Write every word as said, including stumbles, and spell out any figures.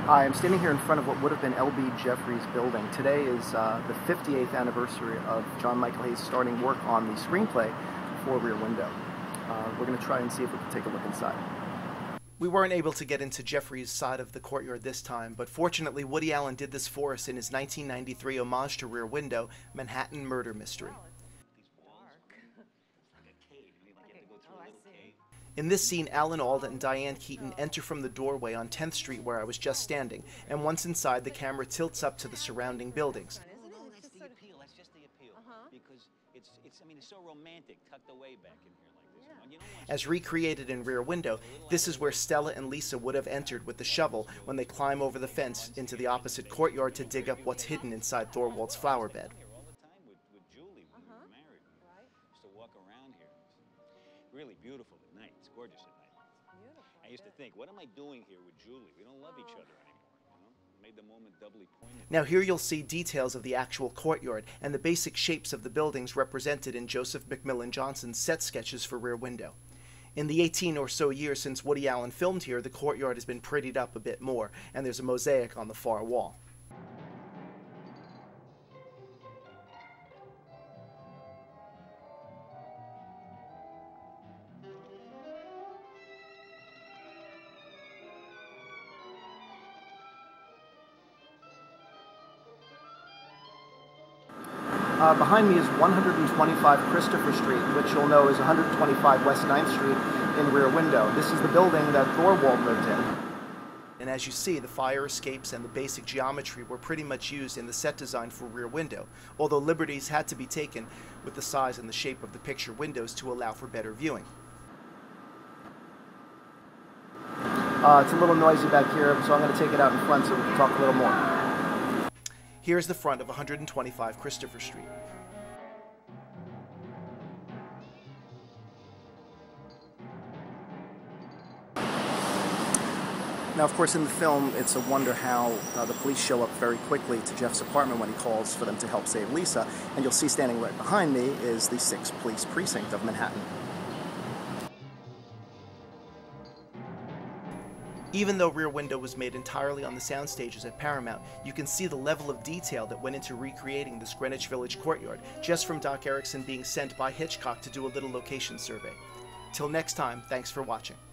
Hi, I'm standing here in front of what would have been L B Jeffries' building. Today is uh, the fifty-eighth anniversary of John Michael Hayes starting work on the screenplay for Rear Window. Uh, we're going to try and see if we can take a look inside. We weren't able to get into Jeffries' side of the courtyard this time, but fortunately Woody Allen did this for us in his nineteen ninety-three homage to Rear Window, Manhattan Murder Mystery. In this scene, Alan Alda and Diane Keaton enter from the doorway on tenth street where I was just standing, and once inside, the camera tilts up to the surrounding buildings. No, that's the appeal. That's just the appeal. Uh-huh. Because it's, it's, I mean, it's so romantic, tucked away back in here like this. Yeah. You know, As recreated in Rear Window, this is where Stella and Lisa would have entered with the shovel when they climb over the fence into the opposite courtyard to dig up what's hidden inside Thorwald's flower bed. all the time with, with Julie when we were married. Right. Used to walk around here. It's really beautiful at night. It's gorgeous at night. Beautiful. I used to think, what am I doing here with Julie? We don't love each other anymore. You know? Made the moment doubly poignant. Now here you'll see details of the actual courtyard and the basic shapes of the buildings represented in Joseph McMillan Johnson's set sketches for Rear Window. In the eighteen or so years since Woody Allen filmed here, the courtyard has been prettied up a bit more, and there's a mosaic on the far wall. Uh, behind me is one hundred twenty-five Christopher Street, which you'll know is one hundred twenty-five West ninth Street in Rear Window. This is the building that Thorwald lived in. And as you see, the fire escapes and the basic geometry were pretty much used in the set design for Rear Window, although liberties had to be taken with the size and the shape of the picture windows to allow for better viewing. Uh, it's a little noisy back here, so I'm going to take it out in front so we can talk a little more. Here's the front of one hundred twenty-five Christopher Street. Now, of course, in the film, it's a wonder how uh, the police show up very quickly to Jeff's apartment when he calls for them to help save Lisa. And you'll see standing right behind me is the sixth Police Precinct of Manhattan. Even though Rear Window was made entirely on the sound stages at Paramount, you can see the level of detail that went into recreating this Greenwich Village courtyard, just from Doc Erickson being sent by Hitchcock to do a little location survey. Till next time, thanks for watching.